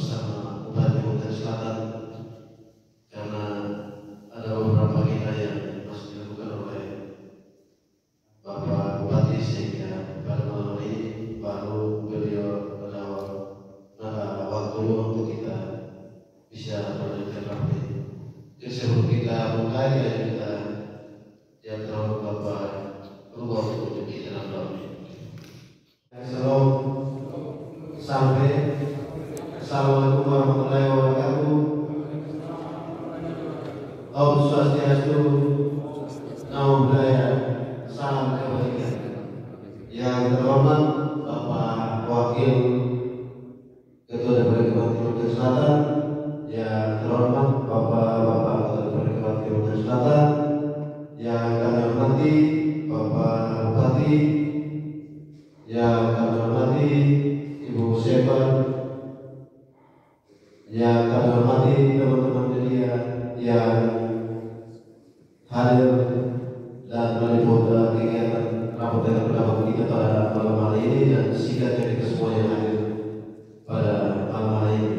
bersama Bupati Kalimantan Selatan, karena ada beberapa agenda yang masih dilakukan oleh Bapak Bupati, sehingga pada malam ini baru beliau ada waktu untuk kita bisa melanjutkan rapat ini. Jadi sebelum kita mulai, kita yang terhormat Bapak Luar untuk kita dalam doa. Salam sampai. Assalamualaikum warahmatullahi wabarakatuh. Om Swastiastu, Namo Buddhaya, salam kebaikan. Yang terhormat Bapak Wakil Ketua DPRD Kalimantan Selatan, yang terhormat Bapak-Bapak Ketua DPRD Kalimantan Selatan, yang kami hormati Bapak Bupati, yang kami hormati Ibu Sepan, yang kami hormati teman-teman media yang hadir dan meliput kegiatan rapat dengan pendapat kita pada malam hari ini, dan singkatnya kita semua yang hadir pada malam hari ini.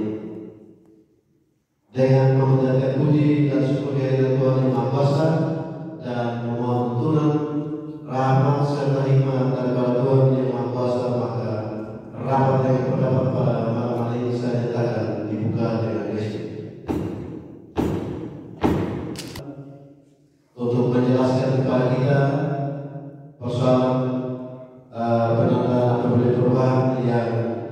Dengan memanjatkan puji dan syukur kehadirat Tuhan Yang Maha Kuasa dan memohon tuntunan rahmat serta hikmah daripada Tuhan Yang Maha Kuasa, maka rapat dengan pendapat pada malam hari ini saya nyatakan dibuka dengan gestur. Untuk menjelaskan kepada kita persoalan penandaan apabila perubahan yang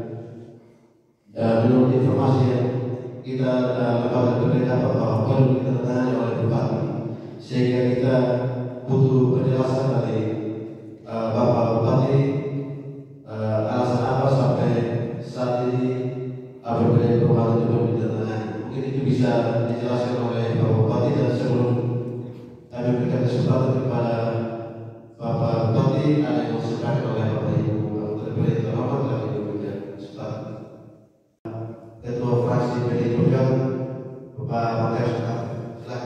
menurut informasi yang kita dapatkan berbeda bahwa perlu ditandatangani oleh Bupati, sehingga kita butuh penjelasan dari Bapak Bupati alasan apa sampai saat ini apabila perubahan itu belum ditandatangani. Mungkin itu bisa dijelaskan oleh Bapak Bupati, dan sebelum kami berikan kesempatan kepada Bapak Bupati, ada yang disampaikan oleh Bapak Ibu terpilih terhormat, kami berikan kesempatan. Ketua Fraksi PDI Perjuangan, Bapak Matius, silakan.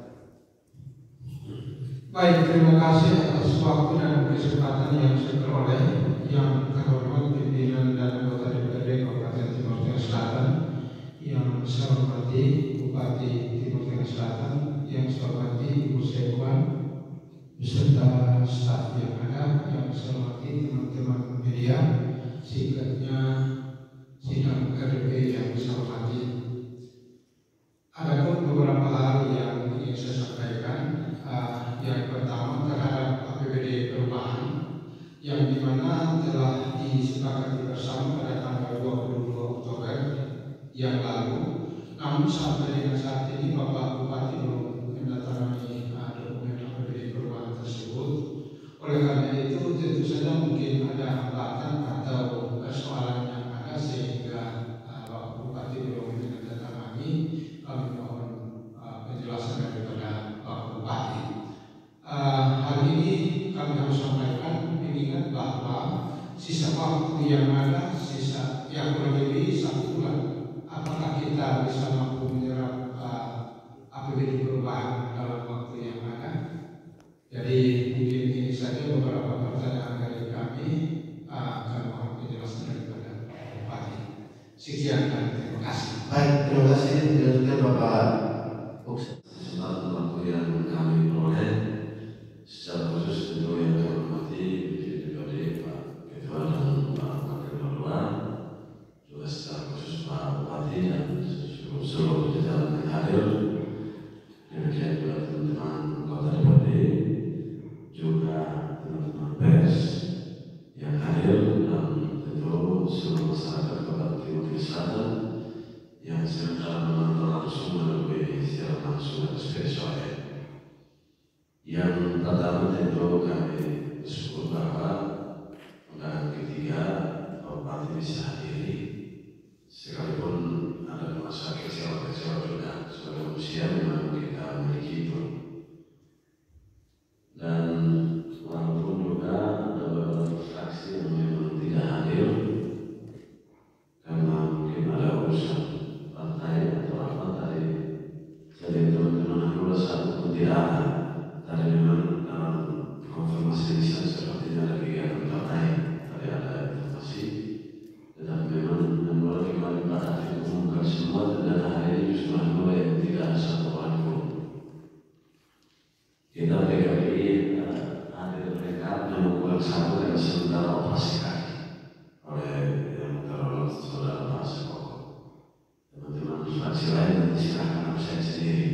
Baik, terima kasih atas waktu dan kesempatan yang saya peroleh. Yang terhormat pimpinan dan anggota DPRD Kabupaten Timur Tengah Selatan, yang saya hormati Bupati Timur Tengah Selatan, yang saya hormati Ibu Sekwan beserta staf yang ada, yang saya hormati teman-teman media, singkatnya sidang RDP yang saya hormati. Ada pun beberapa hal yang ingin saya sampaikan. Yang pertama terhadap APBD perubahan, yang dimana telah disepakati bersama pada tanggal 22 Oktober yang lalu. Namun sampai dengan saat ini Bapak Bupati belum menandatangani dokumen APBD perubahan tersebut. Oleh karena itu tentu saja mungkin ada hambatan atau persoalan yang ada sehingga Bapak Bupati belum menandatangani. Kami mohon penjelasan daripada Bapak Bupati. Hal ini kami harus sampaikan mengingat bahwa sisa waktu yang ada, sisa yang kurang lebih 1 bulan. Apakah kita bisa mampu menyerap APBD perubahan dalam waktu yang ada? Jadi mungkin ini saja beberapa pertanyaan dari kami. Kami mohon penjelasan daripada Bupati. Sekian dan terima kasih. Baik, terima kasih. Dilanjutkan Bapak Buksa. Kesempatan waktu yang kami peroleh, secara khusus tentu yang kami hormati DPRD Pak Ketua dan Pak Wakil Ketua, juga secara khusus Pak Bupati dan seluruh jajaran yang hadir. Demikian juga teman-teman anggota DPRD, juga teman-teman pers yang hadir, dan tentu seluruh masyarakat Kabupaten Timur Tengah Selatan yang sekarang menonton langsung melalui siaran langsung atas PSOE. Yang pertama tentu kami bersyukur bahwa undangan ketiga Bupati bisa hadiri, sekalipun ada masa kecewa-kecewa juga. Sebagai manusia memang kita memiliki itu, dan walaupun juga ada beberapa fraksi yang memang tidak hadir karena mungkin ada urusan partai atau apa tadi, jadi teman-teman aku satu pun tidak ada. Tadi memang dalam konfirmasi lisan sepertinya ada kegiatan partai, tadi ada informasi, tetapi memang menolak kembali pada umum mengumpulkan semua, dan hari ini justru yang tidak ada satu orang pun. Kita PKB hadir mereka mengumpulkan satu dan sementara operasi kaki oleh yang terhormat saudara Pak Sekoko. Teman-teman fraksi lain nanti silakan absen sendiri.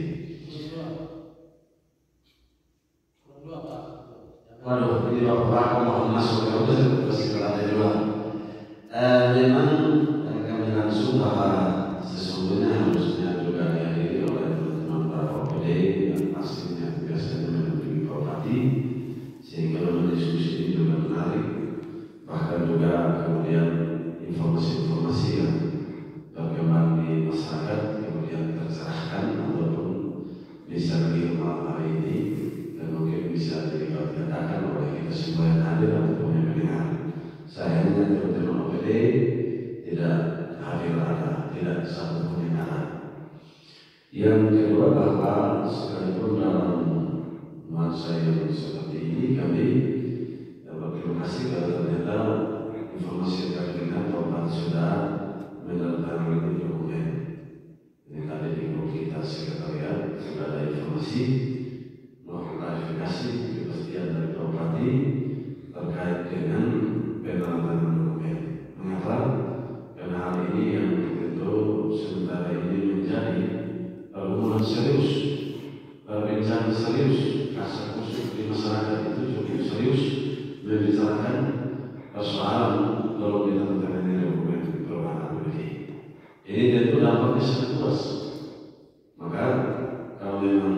Waduh, ini Bapak mohon masuk ke udah pasti berada di luar. Memang kami langsung bahwa sesungguhnya harusnya juga dihadiri oleh teman-teman para OPD yang pastinya biasanya mendampingi Bupati, sehingga diskusi ini juga menarik. Bahkan juga kemudian informasi-informasi yang berkembang di masyarakat kemudian tercerahkan ataupun bisa diterima hari ini dan mungkin bisa dikatakan oleh kita semua yang hadir ataupun yang mendengar. Sayangnya teman-teman OPD tidak hadir ada, tidak satu pun yang ada. Yang kedua bahwa sekalipun dalam masa yang seperti ini kami berterima kasih karena ternyata informasi yang kami dengar bahwa sudah menandatangani dokumen. Ini tadi di grup kita sekretariat sudah ada informasi melakukan klarifikasi kepastian dari Bupati terkait dengan penandatanganan dokumen. Mengapa? Karena hal ini yang tentu sementara ini menjadi pergumulan serius, perbincangan serius, rasa kusuk di masyarakat itu cukup serius membicarakan persoalan kalau ditandatangani dokumen perubahan ini. Ini tentu dampaknya sangat luas. Maka kalau memang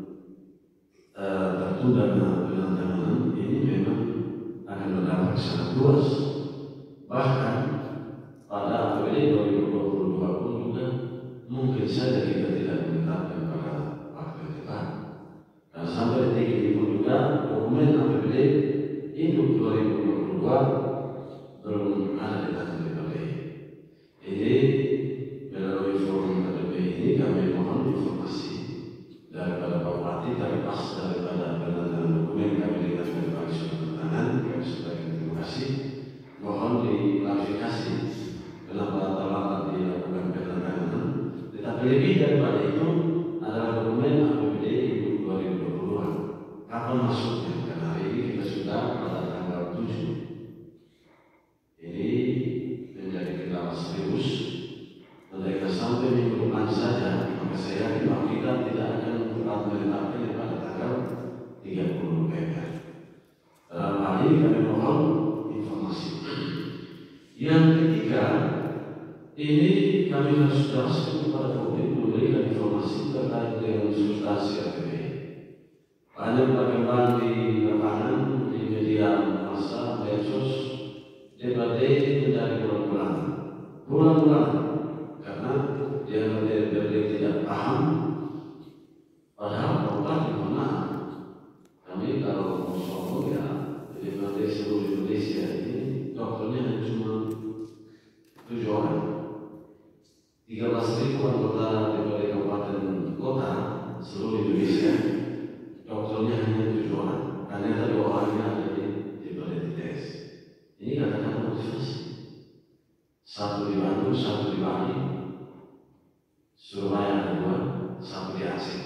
tertunda penandatanganan ini memang akan berdampak sangat luas. Bahkan pada APBD 2022 pun juga mungkin saja kita tidak menetapkan pada waktu yang tepat. Karena sampai detik ini pun juga dokumen APBD induk 2022 belum ada di tangan DPP. Jadi melalui forum DPP ini kami mohon informasi daripada Pak Bupati terlepas daripada penandatanganan dokumen kami dengan berbagai sudut tangan. Kami sampaikan terima kasih. Mohon diklarifikasi kenapa terlambat dilakukan penandatanganan. Tetapi lebih daripada itu adalah dokumen APBD induk 2022. Kapan masuknya? Karena hari ini kita sudah pada tanggal 7. Ini menjadi kendala serius. Jika sampai minggu depan saja, maka saya yakin bahwa kita tidak akan tepat menetapkan pada tanggal 30 November. Dalam hal ini kami mohon informasi. Yang ketiga, ini kami harus jelaskan kepada publik memberikan informasi terkait dengan substansi APBD. Banyak perkembangan di lapangan, di media massa, medsos, DPD menjadi bulan-bulan, karena dia tidak paham. Padahal Bupati mana kami kalau mau sombong ya, DPD seluruh Indonesia ini dokternya cuma 7 orang, 13.000 anggota DPD kabupaten kota seluruh Indonesia, dokternya hanya 7 orang. Ternyata 2 orangnya ada di DPD TTS. Ini kata-kata motivasi. Satu di Bandung, satu di Bali, Surabaya ada 2, satu di Aceh.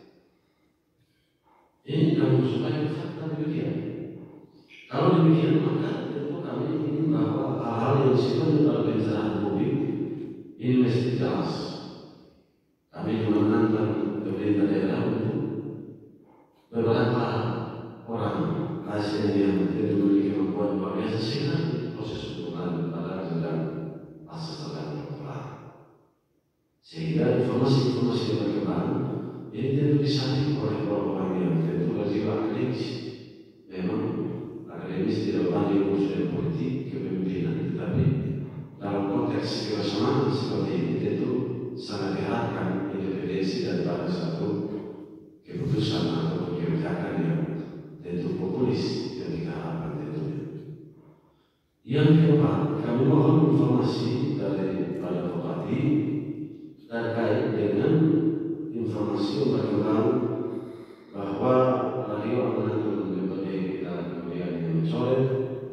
Ini kami supaya fakta demikian. Kalau demikian maka tentu kami ingin bahwa hal-hal yang sifatnya perbincangan publik ini mesti jelas. Kami juga menantang pemerintah daerah untuk beberapa orang ASN yang tidak memiliki kemampuan luar biasa sehingga proses hukuman pada sedang asas sedang berkembang. Sehingga informasi-informasi yang berkembang ini tentu disampaikan oleh orang-orang yang tentu berjiwa akademis. Memang akademis tidak pandai urusan politik kepemimpinan, tetapi dalam konteks kebersamaan seperti ini tentu sangat diharapkan independensi daripada satu keputusan atau kebijakan yang tentu populis yang kita harapkan tentunya. Yang keempat, kami mohon informasi dari Pak Bupati terkait dengan informasi yang berkembang bahwa radio menentukan DPD kita kemudian mencoret,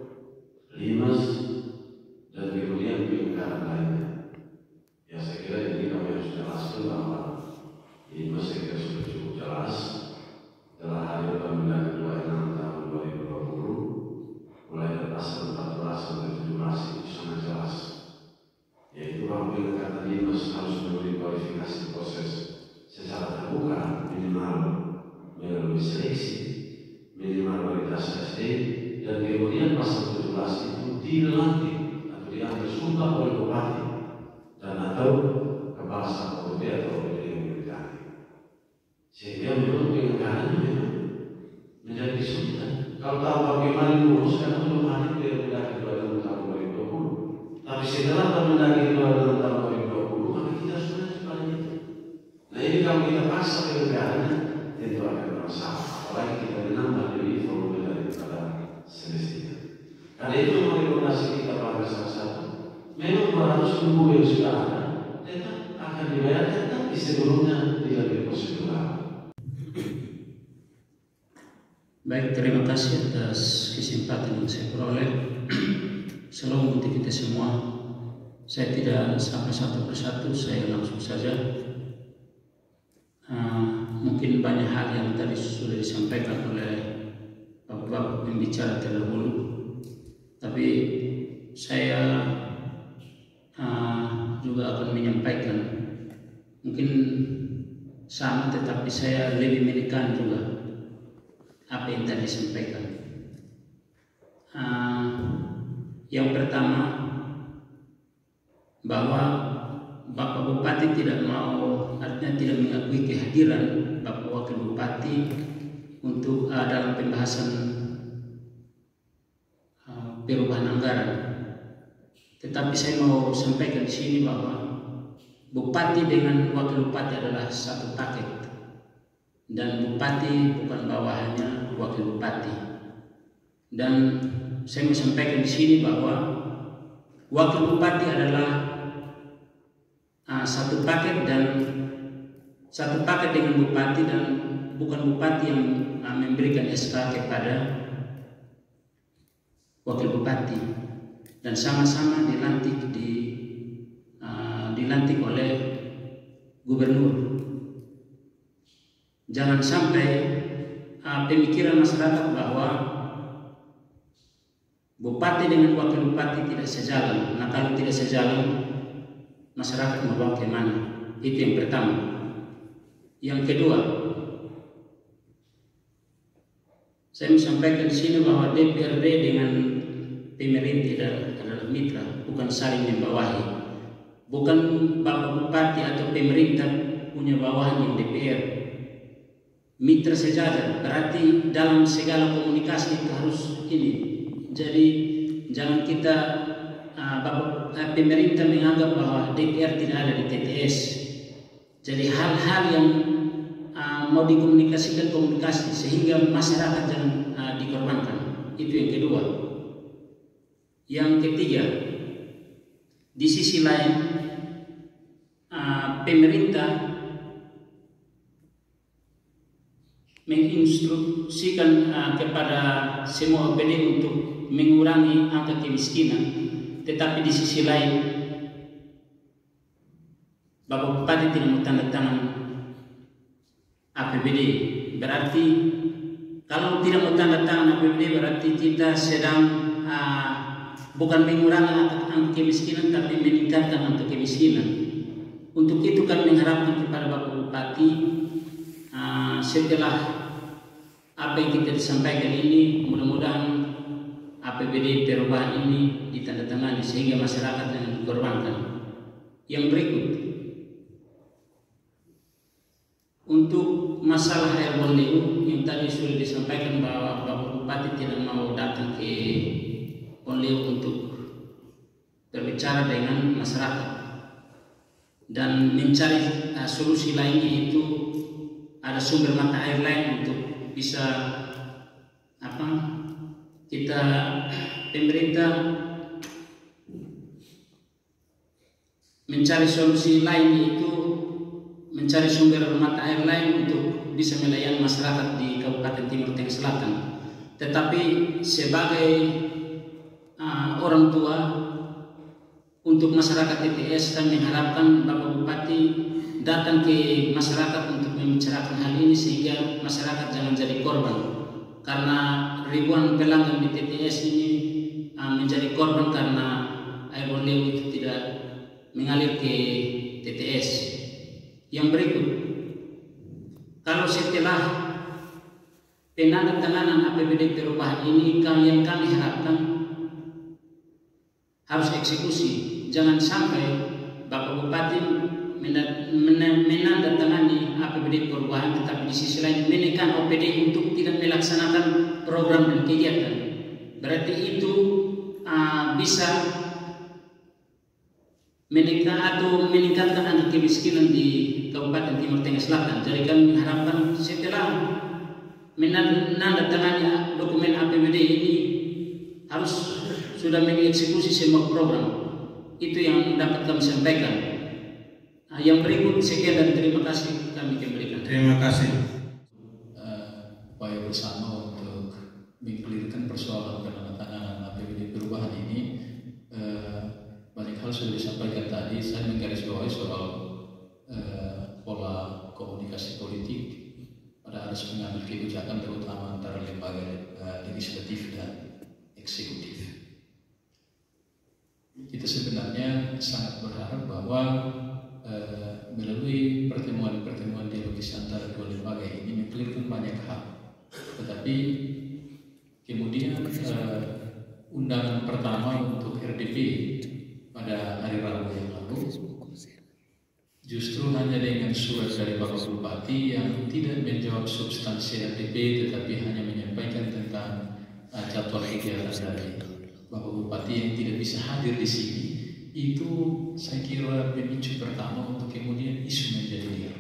Limas, dan kemudian pilkada lainnya. Ya saya kira informasi bahwa ini saya kira sudah cukup jelas. Telah hadir pada kedua 6 tahun 2020 mulai dari pasal 14 sampai 17 itu sangat jelas, yaitu bahwa penegakan dinas harus memberi kualifikasi proses secara terbuka minimal melalui seleksi minimal kualitas SD, dan kemudian pasal 17 itu dilantik atau diambil sumpah oleh bupati dan atau kepala staf OPD atau OPD yang memiliki, sehingga memang penegakannya memang menjadi kesulitan. Kalau tahu bagaimana diurus, karena belum hadir dari Mendagri 26 tahun 2020, tapi setelah Mendagri 26 tahun 2020 maka kita sudah sepadan itu. Nah ini kalau kita paksa penegakannya tentu akan bermasalah, apalagi kita menambah lebih volume daripada semestinya. Karena itu rekomendasi kita pada salah satu, memang 200.000 yang sudah ada tetap akan dibayar, tetapi sebelumnya tidak berprosedural. Baik, terima kasih atas kesempatan yang saya peroleh. Salam untuk kita semua. Saya tidak sampai satu persatu, saya langsung saja. Mungkin banyak hal yang tadi sudah disampaikan oleh bapak-bapak pembicara terdahulu, tapi saya juga akan menyampaikan mungkin sama, tetapi saya lebih menekan juga apa yang tadi disampaikan. Yang pertama, bahwa Bapak Bupati tidak mau, artinya tidak mengakui kehadiran Bapak Wakil Bupati untuk dalam pembahasan perubahan anggaran. Tetapi saya mau sampaikan di sini bahwa Bupati dengan Wakil Bupati adalah satu paket, dan Bupati bukan bawahannya Wakil Bupati. Dan saya mau sampaikan di sini bahwa Wakil Bupati adalah satu paket dengan Bupati, dan bukan Bupati yang memberikan SK kepada Wakil Bupati, dan sama-sama dilantik oleh Gubernur. Jangan sampai pemikiran masyarakat bahwa Bupati dengan Wakil Bupati tidak sejalan. Nah, kalau tidak sejalan, masyarakat mau bawa kemana? Itu yang pertama. Yang kedua, saya menyampaikan di sini bahwa DPRD dengan pemerintah adalah mitra, bukan saling membawahi. Bukan Bapak Bupati atau pemerintah punya bawahan yang DPR. Mitra sejajar, berarti dalam segala komunikasi itu harus ini. Jadi jangan kita pemerintah menganggap bahwa DPR tidak ada di TTS. Jadi hal-hal yang mau dikomunikasikan komunikasi sehingga masyarakat jangan dikorbankan. Itu yang kedua. Yang ketiga, di sisi lain pemerintah menginstruksikan kepada semua OPD untuk mengurangi angka kemiskinan, tetapi di sisi lain Bapak Bupati tidak mau tanda tangan APBD. Berarti kalau tidak mau tanda tangan APBD berarti kita sedang bukan mengurangi angka kemiskinan, tapi meningkatkan angka kemiskinan. Untuk itu kami mengharapkan kepada Bapak Bupati, setelah apa yang kita disampaikan ini, mudah-mudahan APBD perubahan ini ditandatangani sehingga masyarakat yang dikorbankan. Yang berikut, untuk masalah air Bonleu yang tadi sudah disampaikan bahwa Bapak Bupati tidak mau datang ke Bonleu untuk berbicara dengan masyarakat dan mencari solusi lainnya, itu ada sumber mata air lain untuk bisa kita pemerintah mencari solusi lain, yaitu mencari sumber mata air lain untuk bisa melayani masyarakat di Kabupaten Timur Tengah Selatan. Tetapi sebagai orang tua untuk masyarakat TTS, kami mengharapkan Bapak Bupati datang ke masyarakat untuk membicarakan hal ini sehingga masyarakat jangan jadi korban, karena ribuan pelanggan di TTS ini menjadi korban karena air Bonleu itu tidak mengalir ke TTS. Yang berikut, kalau setelah penandatanganan APBD perubahan ini kami harapkan harus eksekusi. Jangan sampai Bapak Bupati menandatangani APBD perubahan tetapi di sisi lain menekan OPD untuk tidak melaksanakan program dan kegiatan. Berarti itu bisa menekan atau meningkatkan angka kemiskinan di Kabupaten Timur Tengah Selatan. Jadi kami mengharapkan setelah menandatangani dokumen APBD ini harus sudah mengeksekusi semua program. Itu yang dapat kami sampaikan. Yang berikut, sekian dan terima kasih kami kembalikan. Terima kasih. Upaya bersama untuk mengklirkan persoalan penandatanganan APBD perubahan ini, banyak hal sudah disampaikan tadi. Saya menggarisbawahi soal pola komunikasi politik pada harus mengambil kebijakan terutama antara lembaga legislatif dan eksekutif. Kita sebenarnya sangat berharap bahwa melalui pertemuan-pertemuan dialogis antara dua lembaga ini mengklirkan banyak hal. Tetapi kemudian undangan pertama untuk RDP pada hari Rabu yang lalu justru hanya dengan surat dari Bapak Bupati yang tidak menjawab substansi RDP tetapi hanya menyampaikan tentang jadwal kegiatan dari Bapak Bupati yang tidak bisa hadir di sini. Itu saya kira pemicu pertama untuk kemudian isu menjadi liar.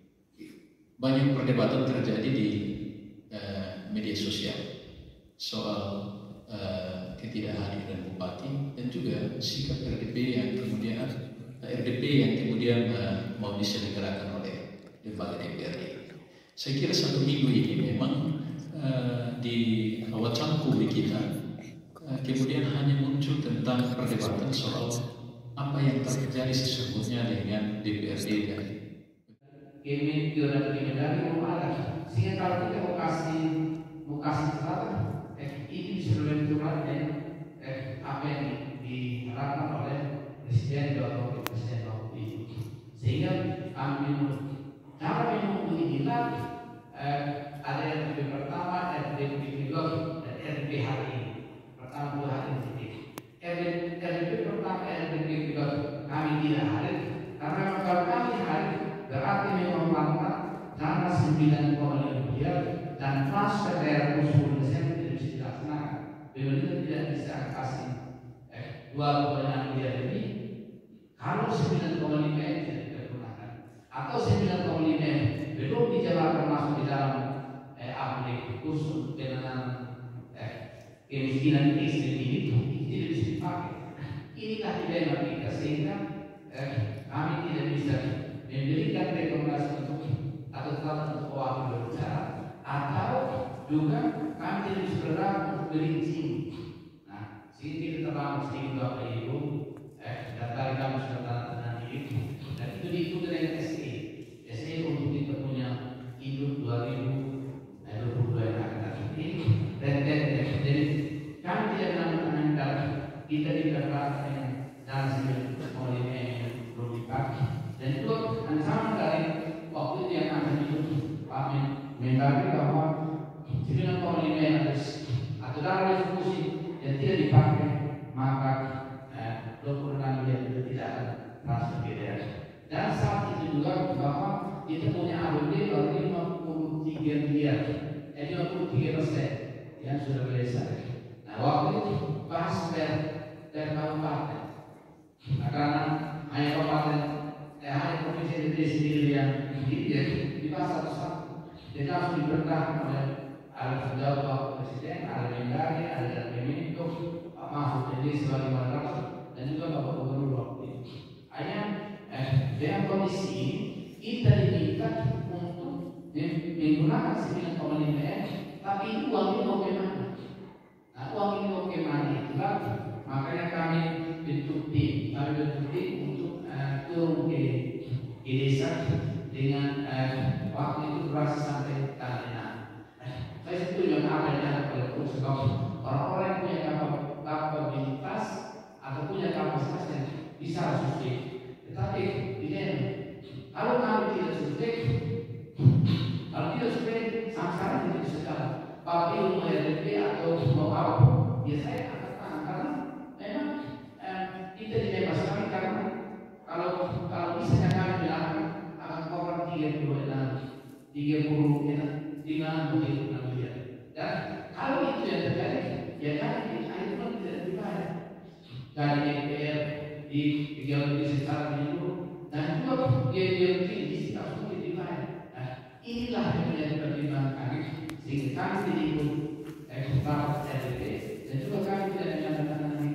Banyak perdebatan terjadi di media sosial soal ketidakhadiran Bupati dan juga sikap RDP yang kemudian mau diselenggarakan oleh lembaga DPRD. Saya kira 1 minggu ini memang di wacana publik kita kemudian hanya muncul tentang perdebatan soal apa yang terjadi sesungguhnya dengan DPRD dan Kemenkeu dan Kemendagri mau ada. Sehingga kalau kita mau kasih selatan, ini bisa berbenturan dengan apa yang diharapkan oleh Presiden atau Presiden waktu itu. Sehingga cara menunggu inilah ada RDP pertama, RDP kedua, dan RDP hari ini. Pertama 2 hari ini. RDP pertama, RDP kedua kami tidak hadir karena kalau kami hadir berarti memang langkah dana 9,5 miliar dan transfer daerah khusus Desember tidak bisa dilaksanakan. Pemerintah tidak bisa kasih 2,6 miliar ini kalau 9,5 tidak digunakan atau 9,5 belum dijalankan masuk di dalam aplikasi khusus penanganan kemiskinan ekstrim ini tidak bisa dipakai. Inilah dilema kita sehingga kami tidak bisa memberikan rekomendasi untuk atau tetap untuk waktu berbicara atau juga kami tidak bisa bergerak untuk berincin. Nah, sehingga kita terlalu sedikit Bapak Ibu data kami sudah tanda tangan ini dan itu diikuti dengan SE untuk kita punya hidup 2022 yang akan datang ini dan jadi kami tidak menandatangani kita diperlukan dengan dana 9,5 yang belum dipakai. Dan itu sama dari waktu itu yang akan Pak Mendagri bahwa 9,5 yang harus atau dana eksekusi yang tidak dipakai maka 26 miliar itu tidak akan transfer ke daerah. Dan saat itu juga bahwa kita punya APBD baru 53 miliar, 53% yang sudah selesai. Nah waktu itu bahas dari kabupaten, karena hanya kabupaten hanya provinsi sendiri yang dibahas satu-satu. Jadi langsung diperintahkan oleh ada penjawab Bapak Presiden, ada Mendagri, ada Kemenko, Pak Mahfud jadi sebagai moderator dan juga Bapak Gubernur waktu itu. Hanya dengan kondisi ini kita diminta untuk menggunakan 9,5 tapi uang ini mau kemana? Nah uang ini mau kemana itulah makanya kami bentuk tim untuk turun ke di desa dengan waktu itu durasi sampai tanggal 6. Saya setuju dengan apa yang dilakukan oleh Prof. Sebab orang-orang yang punya kapabilitas atau punya kapasitas yang bisa survei. Tetapi kalau kami tidak survei, kalau tidak survei sama sekali tidak bisa jalan. Bapak ilmu RDP atau mau apa? Ya saya akan tahan karena memang kita dibebaskan karena kalau misalnya kami bilang akan korban 35 miliar. Dan kalau itu yang terjadi, ya kami itu pun tidak dibayar dari DPR di geologi secara menyeluruh dan juga geologi di sekitar itu dibayar. Nah, inilah yang menjadi pertimbangan kami sehingga kami tidak ikut rapat RDP dan juga kami tidak menandatangani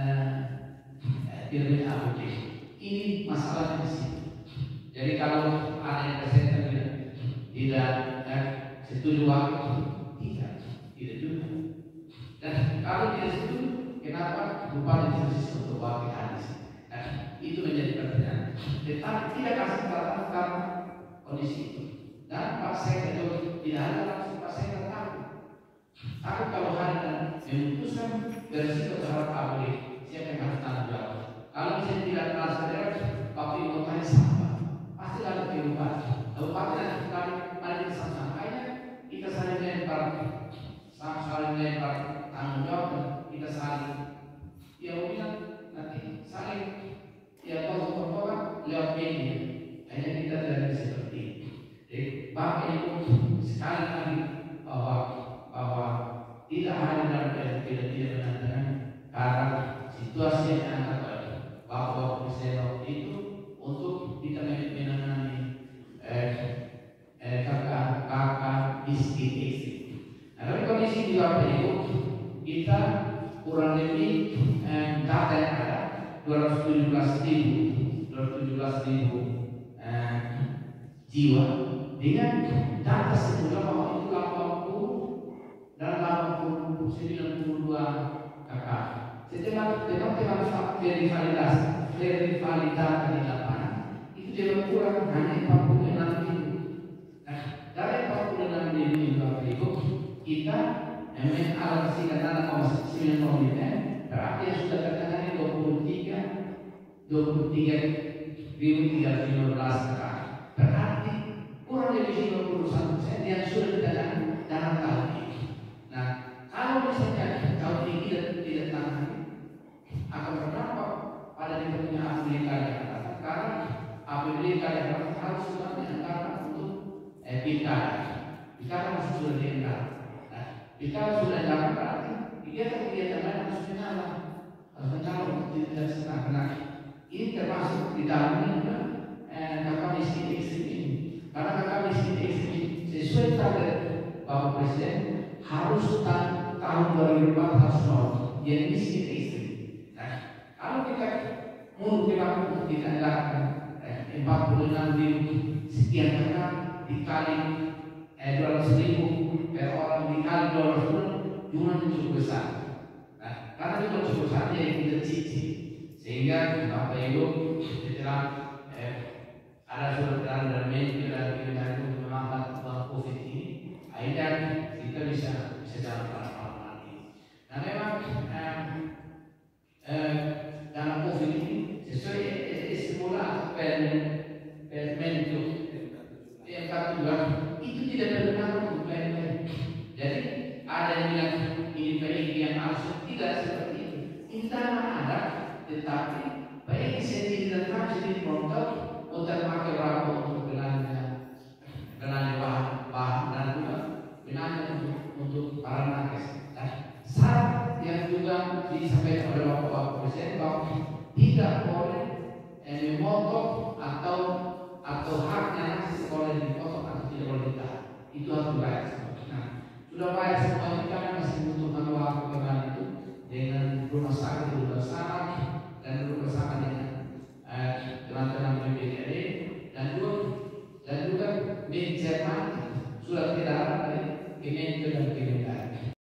dirjen APB. Ini masalahnya di sini. Jadi kalau ada yang presenter tidak setuju waktu, tidak juga. Dan kalau tidak setuju, kenapa bupati khusus untuk wakil hadis? Itu menjadi pertanyaan. Tetapi tidak kasih catatan karena kondisi itu. Dan Pak Sekda tidak ada langsung Pak Sekda takut. Takut kalau hari dan memutuskan berisiko terhadap APB, siapa yang harus tanggung jawab? Kalau misalnya tidak kenal saudara, Bapak Ibu tanya sama, pasti ada kehidupan. Kabupaten nanti kali sampainya, kita saling lempar, tanggung jawab, kita saling, ya bilang nanti saling, ya potong-potongan lewat media. Hanya kita tidak seperti ini. Jadi Bapak Ibu sekali lagi bahwa tidak ada dalam tidak menandakan karena situasi yang ada bahwa Presiden itu untuk kita menangani kakak miskin ekstrim. Nah, dalam kondisi di Bapak Ibu kita kurang lebih data yang ada 217.000 jiwa dengan data sebelumnya bahwa itu 80 dan 92 kakak. Setelah verivalidasi di lapangan itu tidak kurang hanya 46.000. Nah, dari 46.000 itu kita mengalokasikan dana 9 komite, berarti yang sudah tertangani 23.315 kakak. Berarti kurang lebih 51% yang sudah ditangani dalam tahun ini. Nah, kalau misalnya tahun ini tidak tangani akan berdampak pada kita punya APBD yang akan karena APBD yang harus sebenarnya anggaran untuk pilkada. Pilkada sudah dianggarkan. Nah, pilkada sudah dianggarkan berarti kegiatan lain harus mencalon untuk tidak senang. Nah, ini termasuk di dalamnya kakak miskin ekstrim ini. Karena kakak miskin ekstrim sesuai target Bapak Presiden harus tahun 2004 harus nol. Yang miskin ekstrim. Kalau kita mundur untuk kita lakukan 46.000 sekian kakak dikali 200.000 per orang dikali 200 jumlahnya cukup besar. Nah, karena itu cukup besar yang kita cici sehingga Bapak Ibu setelah ada surat dan media dan kita itu memang COVID ini, akhirnya kita bisa jalan pelan-pelan ini. Nah, memang dalam COVID ini sesuai semula atau permen itu yang kedua itu tidak benar untuk permen. Jadi ada yang bilang ini PIG yang harus tidak seperti itu. Ini tanah ada, tetapi PIG sendiri dan kami sendiri produk untuk pakai berapa untuk belanja bahan dan juga belanja untuk para nakes. Syarat yang juga disampaikan oleh Bapak Presiden bahwa tidak boleh memotong atau haknya nasi sekolah dipotong atau tidak boleh ditahan. Itu harus dibayar semua. Nah, sudah bayar semua ini karena masih membutuhkan waktu kembali